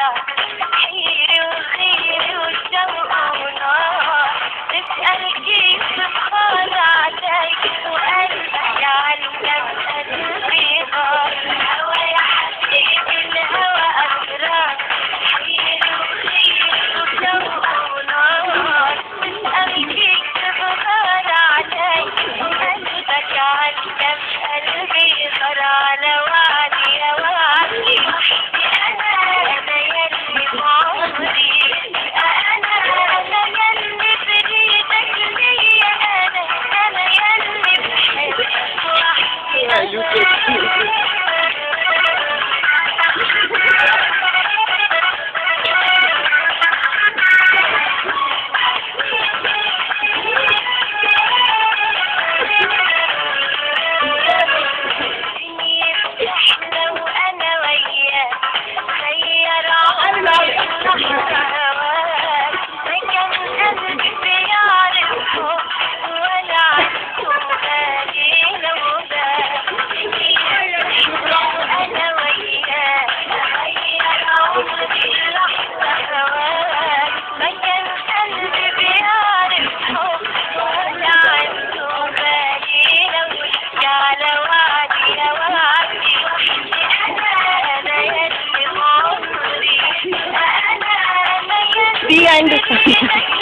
حيري وخيري والشوق ونار، تسأل كيف بخاض عليك وقلبك يعلم قلبي غار. الهوى يا حبيبي الهوى أسرار، حيري وخيري والشوق ونار، تسأل كيف بخاض عليك وقلبك يعلم قلبي غار. على وعدي يا وعدي أنا يلي بعمري، أنا يلي بريدك ليا، أنا يلي بحبك وحدي. The end.